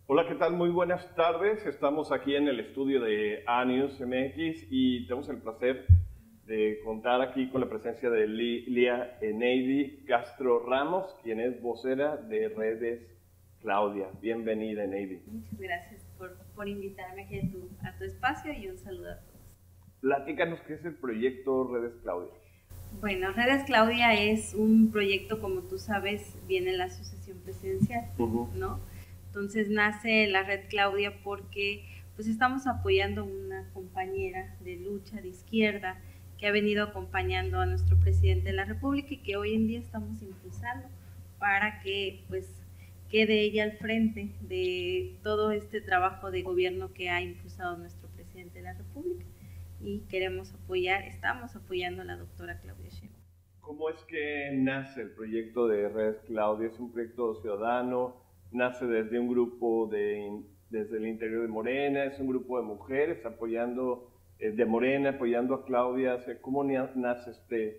Hola, ¿qué tal? Muy buenas tardes. Estamos aquí en el estudio de A-News MX y tenemos el placer de contar aquí con la presencia de Lía Eneidi Castro Ramos, quien es vocera de Redes Claudia. Bienvenida, Eneidi. Muchas gracias por invitarme aquí a tu espacio y un saludo a todos. Platícanos qué es el proyecto Redes Claudia. Bueno, Redes Claudia es un proyecto, como tú sabes, viene la sucesión presidencial, ¿no? Entonces nace la Red Claudia porque pues estamos apoyando a una compañera de lucha de izquierda que ha venido acompañando a nuestro presidente de la República y que hoy en día estamos impulsando para que pues quede ella al frente de todo este trabajo de gobierno que ha impulsado nuestro presidente de la República. Y queremos apoyar, estamos apoyando a la doctora Claudia Sheinbaum. ¿Cómo es que nace el proyecto de Redes Claudia? ¿Es un proyecto ciudadano? ¿Nace desde un grupo desde el interior de Morena? ¿Es un grupo de mujeres apoyando de Morena, apoyando a Claudia? O sea, ¿cómo nace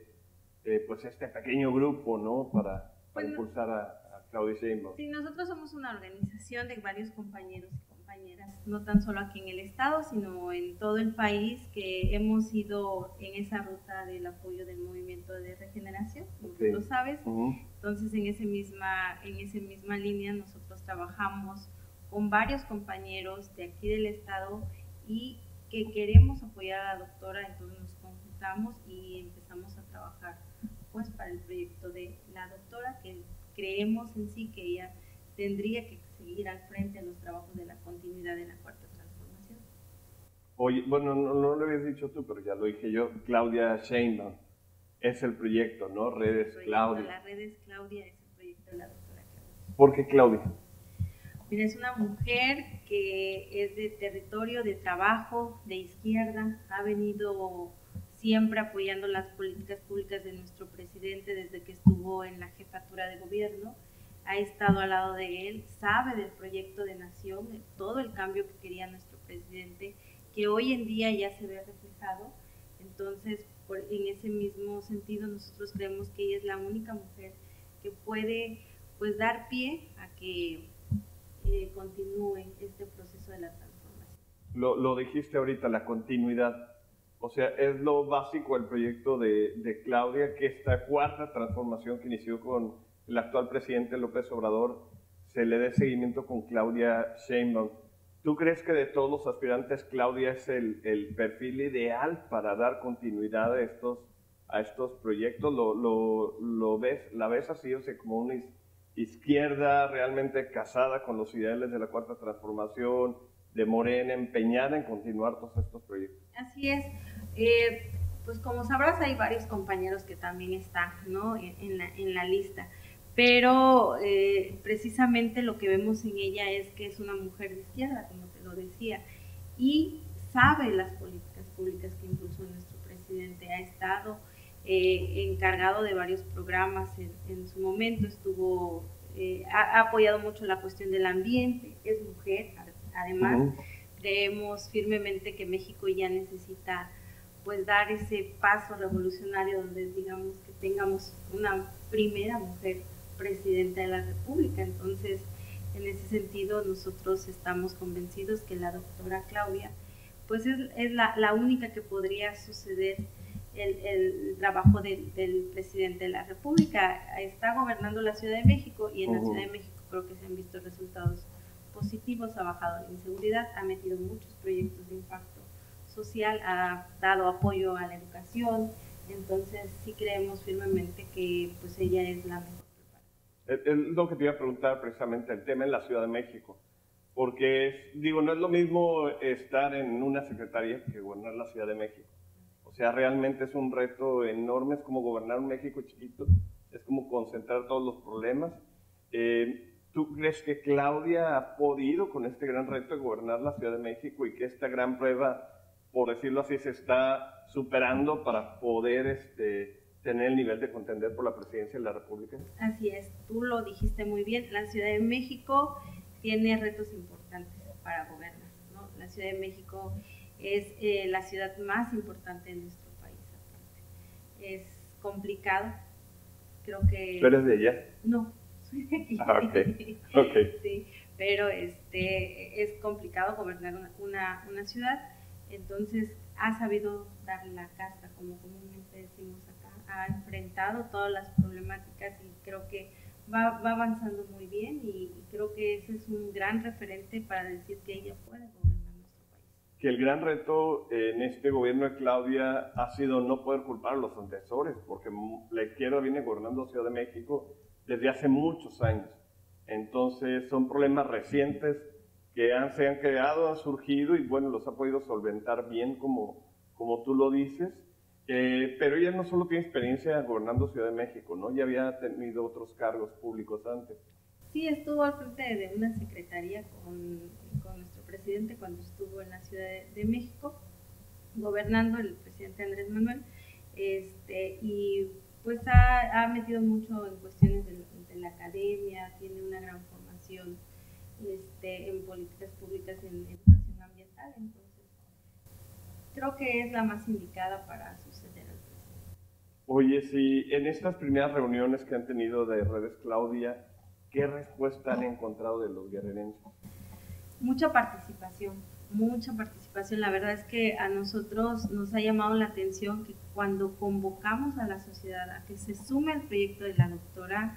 este pequeño grupo, ¿no? para impulsar a Claudia Sheinbaum? Sí, nosotros somos una organización de varios compañeros y compañeras, no tan solo aquí en el estado, sino en todo el país, que hemos ido en esa ruta del apoyo del movimiento de regeneración, como tú lo sabes. Entonces, en esa misma línea, nosotros trabajamos con varios compañeros de aquí del estado y que queremos apoyar a la doctora, entonces nos conjuntamos y empezamos a trabajar pues para el proyecto de la doctora, que creemos en sí que ella tendría que seguir al frente de los trabajos de la continuidad de la Cuarta Transformación. Oye, bueno, no lo habías dicho tú, pero ya lo dije yo, Claudia Sheinbaum es el proyecto, ¿no? Redes Claudia. La Redes Claudia es el proyecto de la doctora Claudia. ¿Por qué Claudia? Mira, es una mujer que es de territorio, de trabajo, de izquierda, ha venido siempre apoyando las políticas públicas de nuestro presidente desde que estuvo en la jefatura de gobierno, ha estado al lado de él, sabe del proyecto de nación, de todo el cambio que quería nuestro presidente, que hoy en día ya se ve reflejado. Entonces, en ese mismo sentido, nosotros creemos que ella es la única mujer que puede pues dar pie a que continúe este proceso de la transformación. Lo dijiste ahorita, la continuidad. O sea, es lo básico del proyecto de Claudia, que esta cuarta transformación que inició con el actual presidente López Obrador se le dé seguimiento con Claudia Sheinbaum. ¿Tú crees que de todos los aspirantes Claudia es el perfil ideal para dar continuidad a estos proyectos? ¿La ves así, o sea, como una izquierda realmente casada con los ideales de la cuarta transformación, de Morena, empeñada en continuar todos estos proyectos? Así es. Pues como sabrás, hay varios compañeros que también están, ¿no?, en la lista, pero precisamente lo que vemos en ella es que es una mujer de izquierda, como te lo decía, y sabe las políticas públicas que impulsó nuestro presidente, ha estado encargado de varios programas en su momento, ha apoyado mucho la cuestión del ambiente, es mujer, además. Creemos firmemente que México ya necesita pues dar ese paso revolucionario donde digamos que tengamos una primera mujer presidenta de la República. Entonces, en ese sentido, nosotros estamos convencidos que la doctora Claudia pues es la única que podría suceder el trabajo del presidente de la República. Está gobernando la Ciudad de México y en la Ciudad de México creo que se han visto resultados positivos, ha bajado la inseguridad, ha metido muchos proyectos de impacto social, ha dado apoyo a la educación. Entonces sí creemos firmemente que pues ella es la mejor preparada. Es lo que te iba a preguntar precisamente, el tema en la Ciudad de México, porque no es lo mismo estar en una secretaría que gobernar la Ciudad de México. O sea, realmente es un reto enorme, es como gobernar un México chiquito, es como concentrar todos los problemas. ¿Tú crees que Claudia ha podido con este gran reto de gobernar la Ciudad de México y que esta gran prueba, por decirlo así, se está superando para poder tener el nivel de contender por la presidencia de la República? Así es, tú lo dijiste muy bien, la Ciudad de México tiene retos importantes para gobernar, ¿no? La Ciudad de México es la ciudad más importante de nuestro país. Aparte. Es complicado, creo que... ¿Tú eres de allá? No, soy de aquí. Ah, ok. Sí, pero es complicado gobernar una ciudad, entonces ha sabido dar la casta, como comúnmente decimos acá, ha enfrentado todas las problemáticas y creo que va avanzando muy bien y creo que ese es un gran referente para decir que ella puede gobernar nuestro país. Que el gran reto en este gobierno de Claudia ha sido no poder culpar a los antecesores, porque la izquierda viene gobernando Ciudad de México desde hace muchos años. Entonces son problemas recientes que se han creado, han surgido y bueno, los ha podido solventar bien como tú lo dices. Pero ella no solo tiene experiencia gobernando Ciudad de México, ¿no? Ya había tenido otros cargos públicos antes. Sí, estuvo al frente de una secretaría con nuestro presidente cuando estuvo en la Ciudad de México, gobernando el presidente Andrés Manuel, y pues ha metido mucho en cuestiones de la academia, tiene una gran formación en políticas públicas, en educación ambiental, entonces creo que es la más indicada para suceder al presidente. Oye, sí, en estas primeras reuniones que han tenido de redes, Claudia, ¿qué respuesta han encontrado de los guerrerenses? Mucha participación, mucha participación. La verdad es que a nosotros nos ha llamado la atención que cuando convocamos a la sociedad a que se sume al proyecto de la doctora,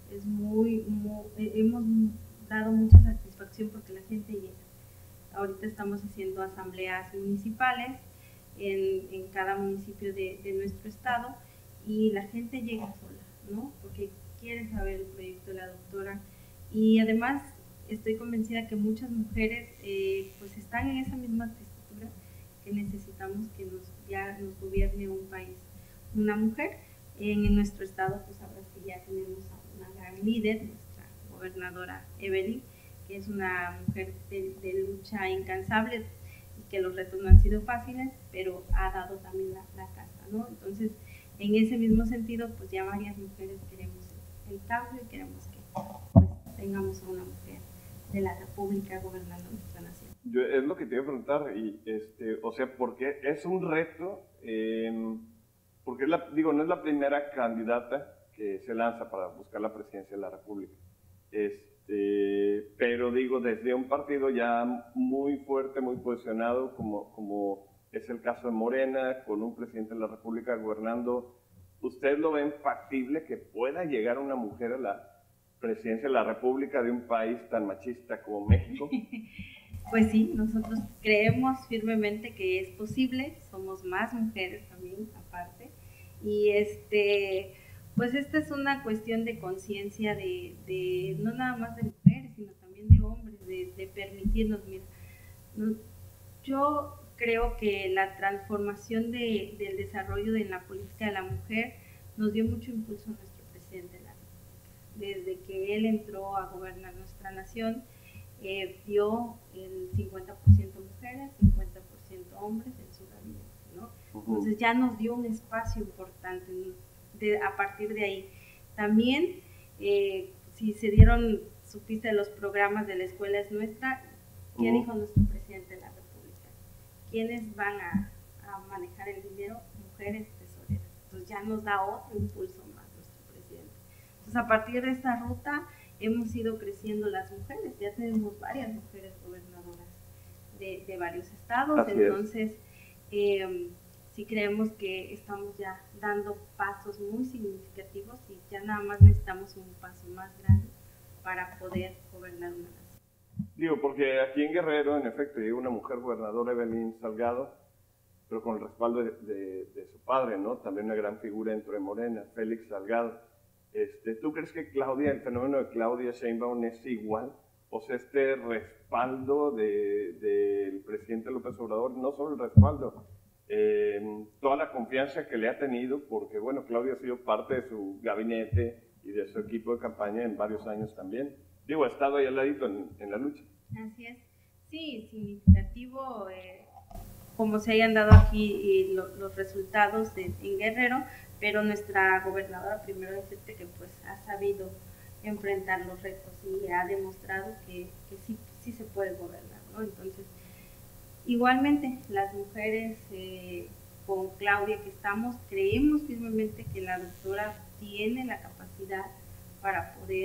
hemos dado mucha satisfacción porque la gente llega. Ahorita estamos haciendo asambleas municipales en cada municipio de nuestro estado y la gente llega sola, ¿no? Porque quiere saber el proyecto de la doctora y además estoy convencida que muchas mujeres pues están en esa misma tesitura que necesitamos que nos gobierne un país, una mujer. En nuestro estado pues ahora sí ya tenemos a una gran líder, nuestra gobernadora Evelyn, que es una mujer de lucha incansable y que los retos no han sido fáciles, pero ha dado también la casa, ¿no? Entonces, en ese mismo sentido, pues ya varias mujeres queremos el cambio y queremos que pues tengamos a una mujer de la República gobernando nuestra nación. Es lo que te iba a preguntar, y o sea, porque es un reto, porque no es la primera candidata que se lanza para buscar la presidencia de la República. Pero digo, desde un partido ya muy fuerte, muy posicionado, como es el caso de Morena, con un presidente de la República gobernando, ¿usted lo ven factible que pueda llegar una mujer a la presidencia de la República de un país tan machista como México? Pues sí, nosotros creemos firmemente que es posible, somos más mujeres también aparte, y pues esta es una cuestión de conciencia de no nada más de mujeres, sino también de hombres, de permitirnos, mira, yo creo que la transformación del desarrollo de la política de la mujer nos dio mucho impulso a nuestro presidente de la República. Desde que él entró a gobernar nuestra nación, dio el 50% mujeres, 50% hombres en su gabinete, ¿no? Entonces ya nos dio un espacio importante a partir de ahí. También, si se dieron, supiste de los programas de La Escuela es Nuestra, ¿qué dijo nuestro presidente de la República? ¿Quiénes van a manejar el dinero? Mujeres tesoreras. Entonces ya nos da otro impulso más nuestro presidente. Entonces a partir de esta ruta hemos ido creciendo las mujeres, ya tenemos varias mujeres gobernadoras de varios estados. Así entonces sí creemos que estamos ya dando pasos muy significativos y ya nada más necesitamos un paso más grande para poder gobernar una nación. Digo, porque aquí en Guerrero, en efecto, llega una mujer gobernadora, Evelyn Salgado, pero con el respaldo de su padre, ¿no? También una gran figura dentro de Morena, Félix Salgado. ¿Tú crees que el fenómeno de Claudia Sheinbaum es igual? O sea, este respaldo del presidente López Obrador, no solo el respaldo, toda la confianza que le ha tenido, porque bueno, Claudia ha sido parte de su gabinete y de su equipo de campaña en varios años también. Digo, ha estado ahí al ladito en la lucha. Así es. Sí, significativo, como se hayan dado aquí los resultados en Guerrero, pero nuestra gobernadora, primero decirte que pues ha sabido enfrentar los retos y ha demostrado que sí se puede gobernar, ¿no? Entonces, igualmente, las mujeres con Claudia que estamos, creemos firmemente que la doctora tiene la capacidad para poder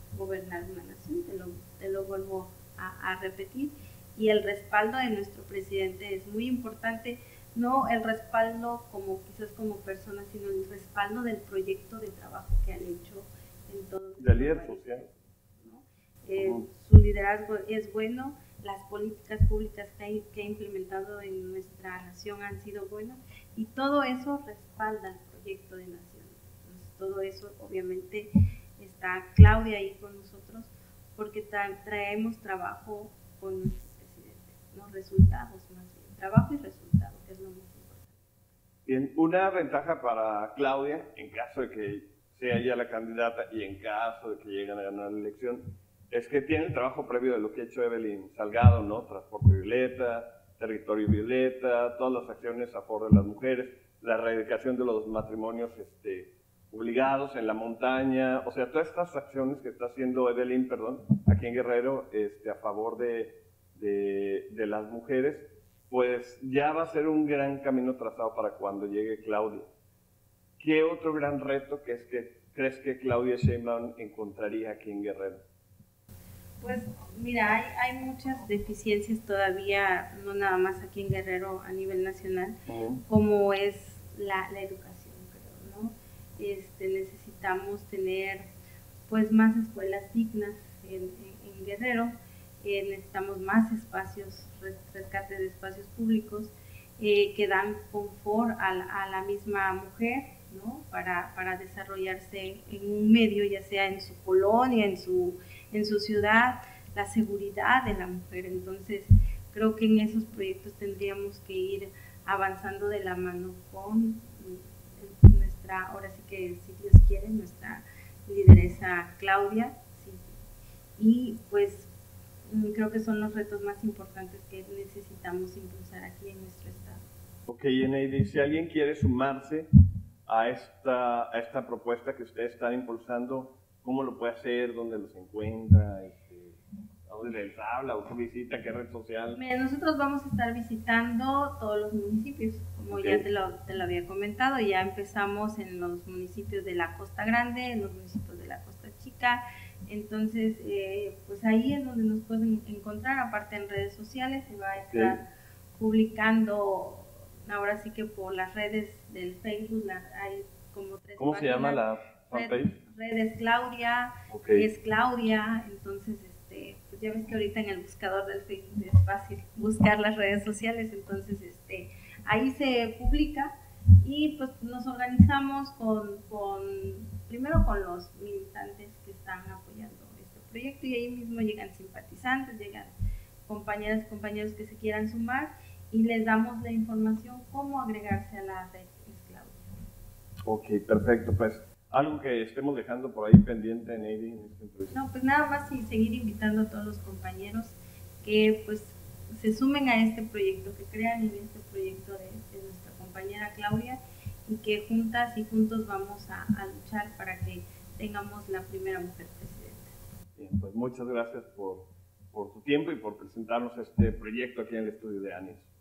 gobernar una nación, te lo vuelvo a repetir. Y el respaldo de nuestro presidente es muy importante, no el respaldo como quizás como persona, sino el respaldo del proyecto de trabajo que han hecho en todo el líder social. ¿no? Su liderazgo es bueno, las políticas públicas que ha implementado en nuestra nación han sido buenas y todo eso respalda el proyecto de nación. Entonces, todo eso obviamente está Claudia ahí con nosotros porque traemos trabajo con nuestro presidente, ¿no? Resultados más bien, trabajo y resultado, que es lo más importante. Bien, una ventaja para Claudia, en caso de que sea ella la candidata y en caso de que lleguen a ganar la elección, es que tiene el trabajo previo de lo que ha hecho Evelyn Salgado, ¿no? Transporte Violeta, Territorio Violeta, todas las acciones a favor de las mujeres, la erradicación de los matrimonios obligados en la montaña, o sea, todas estas acciones que está haciendo Evelyn, aquí en Guerrero, a favor de las mujeres, pues ya va a ser un gran camino trazado para cuando llegue Claudia. ¿Qué otro gran reto crees que Claudia Sheinbaum encontraría aquí en Guerrero? Pues mira, hay muchas deficiencias todavía, no nada más aquí en Guerrero a nivel nacional, como es la educación, creo, ¿no? Necesitamos tener pues más escuelas dignas en Guerrero, necesitamos más espacios, rescate de espacios públicos que dan confort a la misma mujer, ¿no? Para desarrollarse en un medio, ya sea en su colonia, en su ciudad, la seguridad de la mujer. Entonces, creo que en esos proyectos tendríamos que ir avanzando de la mano con nuestra, ahora sí que si Dios quiere, nuestra lideresa Claudia, sí. Y pues creo que son los retos más importantes que necesitamos impulsar aquí en nuestro estado. Ok, Eneidi, si alguien quiere sumarse a esta propuesta que ustedes están impulsando, ¿cómo lo puede hacer? ¿Dónde los encuentra? ¿A dónde les habla? ¿O qué visita? ¿Qué red social? Nosotros vamos a estar visitando todos los municipios, como ya te lo había comentado. Ya empezamos en los municipios de la Costa Grande, en los municipios de la Costa Chica. Entonces, pues ahí es donde nos pueden encontrar. Aparte en redes sociales se va a estar publicando, ahora sí que por las redes del Facebook, hay como 3 ¿Cómo se llama la fanpage? Redes Claudia, es Claudia. Entonces, pues ya ves que ahorita en el buscador del Facebook es fácil buscar las redes sociales. Entonces, ahí se publica y pues nos organizamos primero con los militantes que están apoyando este proyecto y ahí mismo llegan simpatizantes, llegan compañeras y compañeros que se quieran sumar y les damos la información cómo agregarse a la red Claudia. Ok, perfecto. Pues algo que estemos dejando por ahí pendiente, Eneidi, en esta entrevista. No, pues nada más y seguir invitando a todos los compañeros que pues se sumen a este proyecto, que crean en este proyecto de nuestra compañera Claudia y que juntas y juntos vamos a luchar para que tengamos la primera mujer presidenta. Bien, pues muchas gracias por su tiempo y por presentarnos este proyecto aquí en el estudio de ANIS.